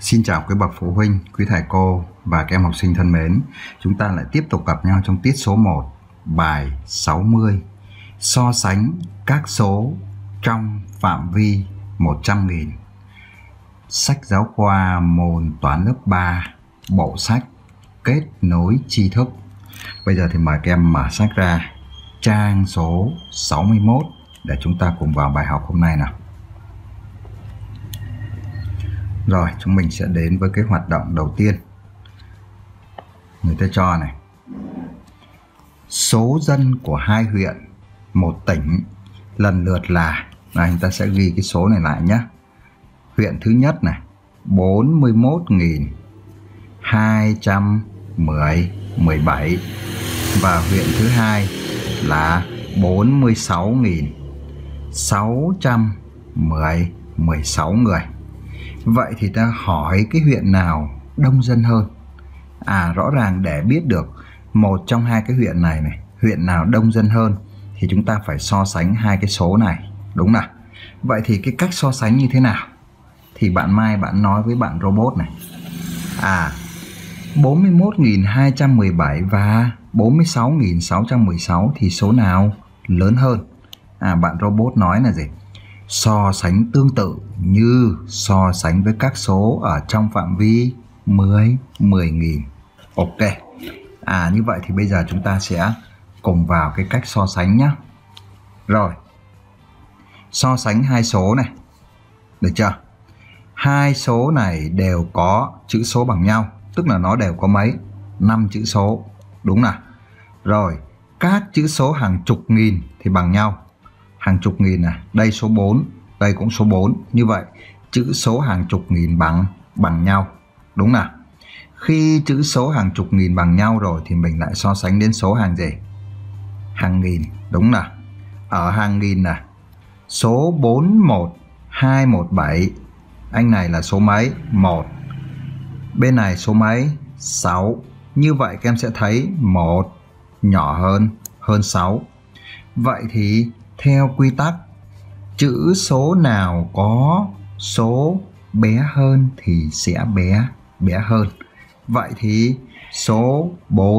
Xin chào quý bậc phụ huynh, quý thầy cô và các em học sinh thân mến. Chúng ta lại tiếp tục gặp nhau trong tiết số 1, bài 60. So sánh các số trong phạm vi 100.000. Sách giáo khoa môn toán lớp 3, bộ sách Kết nối tri thức. Bây giờ thì mời các em mở sách ra trang số 61 để chúng ta cùng vào bài học hôm nay nào. Rồi, chúng mình sẽ đến với cái hoạt động đầu tiên. Người ta cho này: số dân của hai huyện, một tỉnh lần lượt là, chúng ta sẽ ghi cái số này lại nhé. Huyện thứ nhất này 41.217 và huyện thứ hai là 46.616 người. Vậy thì ta hỏi cái huyện nào đông dân hơn? Rõ ràng để biết được một trong hai cái huyện này, huyện nào đông dân hơn thì chúng ta phải so sánh hai cái số này, đúng nào? Vậy thì cái cách so sánh như thế nào? Thì bạn Mai bạn nói với bạn robot này: 41.217 và 46.616 thì số nào lớn hơn? Bạn robot nói là gì? So sánh tương tự như so sánh với các số ở trong phạm vi 10.000. Ok. Như vậy thì bây giờ chúng ta sẽ cùng vào cái cách so sánh nhé. Rồi, so sánh hai số này, được chưa? Hai số này đều có chữ số bằng nhau, tức là nó đều có mấy? 5 chữ số, đúng nào? Rồi, các chữ số hàng chục nghìn thì bằng nhau. Hàng chục nghìn này, đây số 4, đây cũng số 4. Như vậy, chữ số hàng chục nghìn bằng nhau, đúng nào? Khi chữ số hàng chục nghìn bằng nhau rồi thì mình lại so sánh đến số hàng gì? Hàng nghìn, đúng nào? Ở hàng nghìn này, số 41217, anh này là số mấy? 1. Bên này số mấy? 6. Như vậy các em sẽ thấy 1 nhỏ hơn 6. Vậy thì theo quy tắc, chữ số nào có số bé hơn thì sẽ bé hơn. Vậy thì số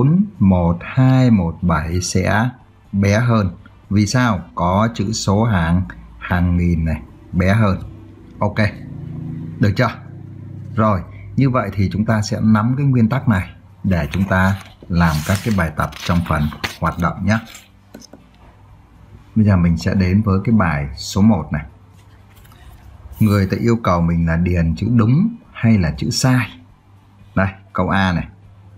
41217 sẽ bé hơn. Vì sao? Có chữ số hàng nghìn này bé hơn. Ok, được chưa? Rồi, như vậy thì chúng ta sẽ nắm cái nguyên tắc này để chúng ta làm các cái bài tập trong phần hoạt động nhé. Bây giờ mình sẽ đến với cái bài số 1 này. Người ta yêu cầu mình là điền chữ đúng hay là chữ sai. Đây, câu A này: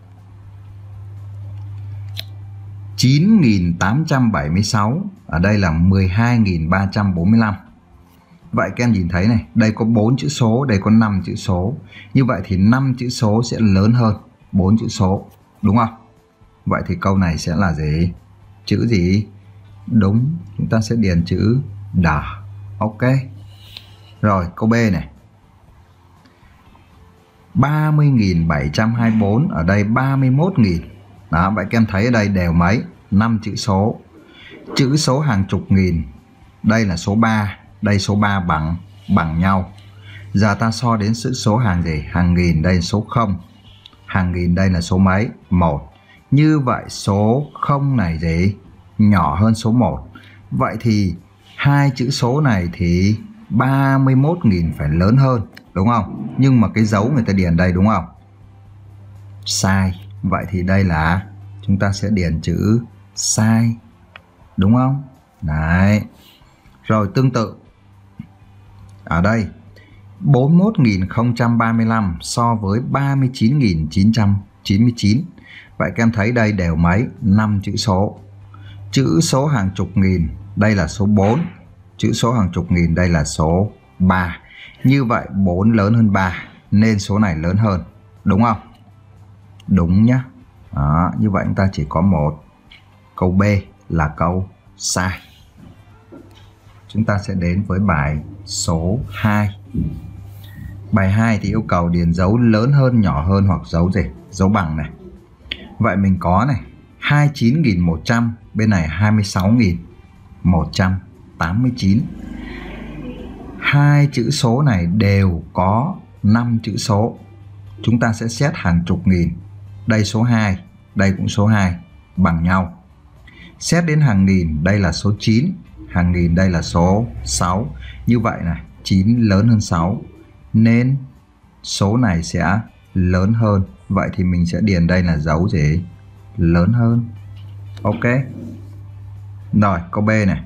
9.876, ở đây là 12.345. Vậy các em nhìn thấy này, đây có 4 chữ số, đây có 5 chữ số. Như vậy thì 5 chữ số sẽ lớn hơn 4 chữ số, đúng không? Vậy thì câu này sẽ là gì? Chữ gì? Đúng, chúng ta sẽ điền chữ đỏ. Ok. Rồi, câu B này: 30.724, ở đây 31.000. Đó, vậy các em thấy ở đây đều mấy? 5 chữ số. Chữ số hàng chục nghìn, đây là số 3, đây số 3 bằng nhau. Giờ ta so đến số hàng gì? Hàng nghìn, đây là số 0. Hàng nghìn đây là số mấy? 1. Như vậy số 0 này gì? Nhỏ hơn số 1. Vậy thì hai chữ số này thì 31.000 phải lớn hơn, đúng không? Nhưng mà cái dấu người ta điền đây, đúng không? Sai. Vậy thì đây là chúng ta sẽ điền chữ sai, đúng không? Đấy. Rồi tương tự, ở đây 41.035 so với 39.999. Vậy các em thấy đây đều mấy? 5 chữ số. Chữ số hàng chục nghìn, đây là số 4. Chữ số hàng chục nghìn, đây là số 3. Như vậy 4 lớn hơn 3, nên số này lớn hơn, đúng không? Đúng nhá. Đó, như vậy chúng ta chỉ có một. Câu B là câu sai. Chúng ta sẽ đến với bài số 2. Bài 2 thì yêu cầu điền dấu lớn hơn, nhỏ hơn hoặc dấu gì? Dấu bằng này. Vậy mình có này, 29.100, bên này 26.189. Hai chữ số này đều có 5 chữ số. Chúng ta sẽ xét hàng chục nghìn. Đây số 2, đây cũng số 2, bằng nhau. Xét đến hàng nghìn, đây là số 9, hàng nghìn đây là số 6. Như vậy này, 9 lớn hơn 6, nên số này sẽ lớn hơn. Vậy thì mình sẽ điền đây là dấu gì? Lớn hơn. Ok. Rồi, câu B này.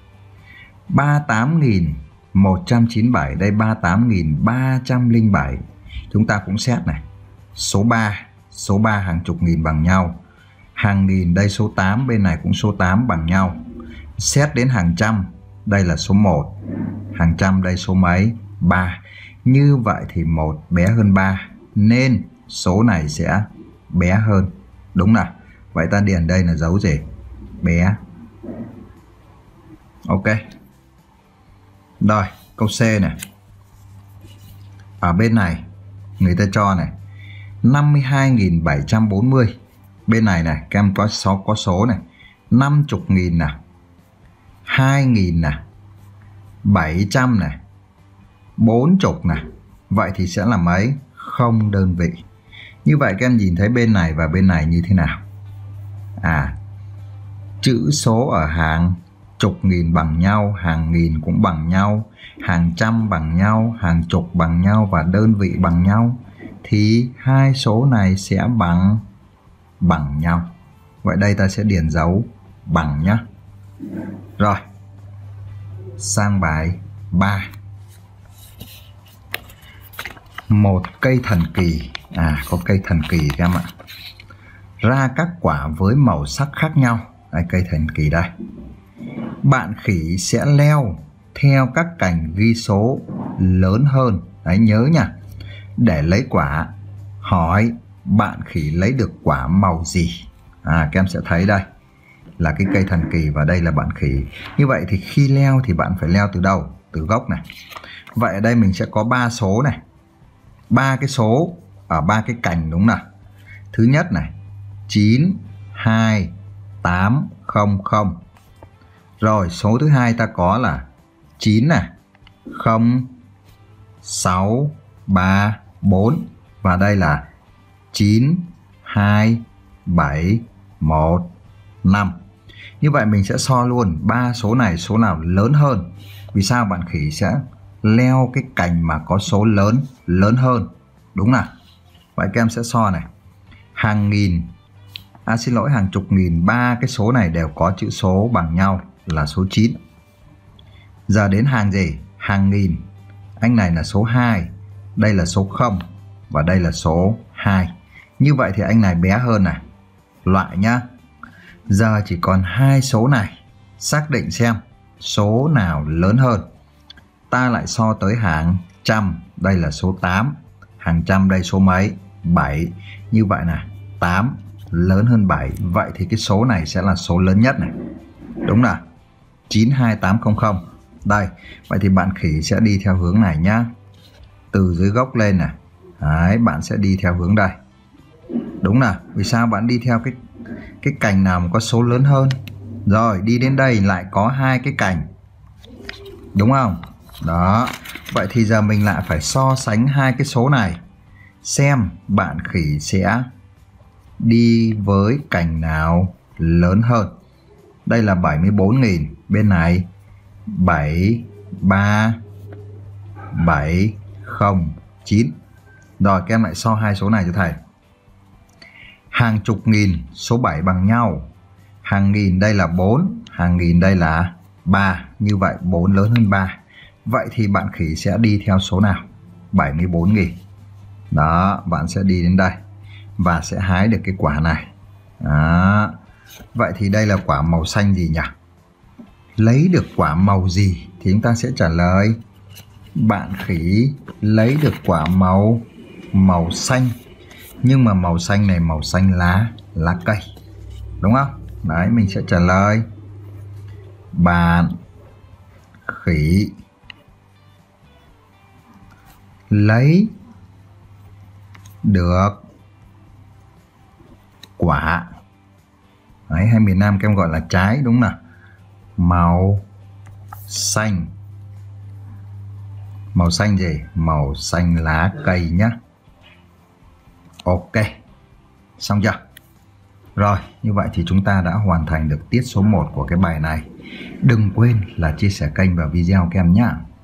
38.197, đây 38.307. Chúng ta cũng xét này. Số 3 hàng chục nghìn bằng nhau. Hàng nghìn đây số 8, bên này cũng số 8 bằng nhau. Xét đến hàng trăm, đây là số 1. Hàng trăm đây số mấy? 3. Như vậy thì 1 bé hơn 3, nên số này sẽ bé hơn. Đúng nào? Vậy ta điền đây là dấu gì? Bé. Ok. Rồi, câu C này. Ở bên này người ta cho này 52.740. Bên này này, các em có số này 50.000 nè, 2.000 nè, 700 nè, 40 nè. Vậy thì sẽ là mấy? Không đơn vị. Như vậy các em nhìn thấy bên này và bên này như thế nào? Chữ số ở hàng chục nghìn bằng nhau, hàng nghìn cũng bằng nhau, hàng trăm bằng nhau, hàng chục bằng nhau và đơn vị bằng nhau, thì hai số này sẽ bằng nhau. Vậy đây ta sẽ điền dấu bằng nhé. Rồi, sang bài 3. Một cây thần kỳ. Có cây thần kỳ các em ạ. Ra các quả với màu sắc khác nhau. Đây, cây thần kỳ đây. Bạn khỉ sẽ leo theo các cành ghi số lớn hơn. Đấy, nhớ nha. Để lấy quả, hỏi bạn khỉ lấy được quả màu gì? Các em sẽ thấy đây là cái cây thần kỳ và đây là bạn khỉ. Như vậy thì khi leo thì bạn phải leo từ đâu? Từ gốc này. Vậy ở đây mình sẽ có 3 số này. 3 cái số ở 3 cái cành, đúng nào? Thứ nhất này 92800. Rồi số thứ hai ta có là 9 này 0634 và đây là 92715. Như vậy mình sẽ so luôn 3 số này, số nào lớn hơn. Vì sao? Bạn khỉ sẽ leo cái cành mà có số lớn hơn, đúng nào? Vậy các em sẽ so này. Hàng nghìn, hàng chục nghìn, 3 cái số này đều có chữ số bằng nhau là số 9. Giờ đến hàng gì? Hàng nghìn. Anh này là số 2, đây là số 0 và đây là số 2. Như vậy thì anh này bé hơn này. Loại nhá. Giờ chỉ còn 2 số này. Xác định xem số nào lớn hơn. Ta lại so tới hàng trăm, đây là số 8. Hàng trăm đây số mấy? 7. Như vậy này, 8 lớn hơn 7. Vậy thì cái số này sẽ là số lớn nhất này. Đúng nào? 92800. Đây, vậy thì bạn khỉ sẽ đi theo hướng này nhá. Từ dưới gốc lên này. Đấy, bạn sẽ đi theo hướng đây. Đúng nào? Vì sao? Bạn đi theo cái cành nào mà có số lớn hơn. Rồi, đi đến đây lại có 2 cái cành. Đúng không? Đó. Vậy thì giờ mình lại phải so sánh 2 cái số này. Xem bạn khỉ sẽ đi với cành nào lớn hơn. Đây là 74.000. Bên này 73709. Rồi các em lại so 2 số này cho thầy. Hàng chục nghìn, số 7 bằng nhau. Hàng nghìn đây là 4, hàng nghìn đây là 3. Như vậy 4 lớn hơn 3. Vậy thì bạn khỉ sẽ đi theo số nào? 74.000. Đó, bạn sẽ đi đến đây và sẽ hái được cái quả này. Đó. Vậy thì đây là quả màu xanh gì nhỉ? Lấy được quả màu gì thì chúng ta sẽ trả lời bạn khỉ lấy được quả màu xanh. Nhưng mà màu xanh này màu xanh lá cây. Đúng không? Đấy, mình sẽ trả lời bạn khỉ lấy được quả. Đấy, hay miền Nam các em gọi là trái, đúng nào? Màu xanh. Màu xanh gì? Màu xanh lá cây nhá. Ok, xong chưa? Rồi, như vậy thì chúng ta đã hoàn thành được tiết số 1 của cái bài này. Đừng quên là chia sẻ kênh và video các em nhé.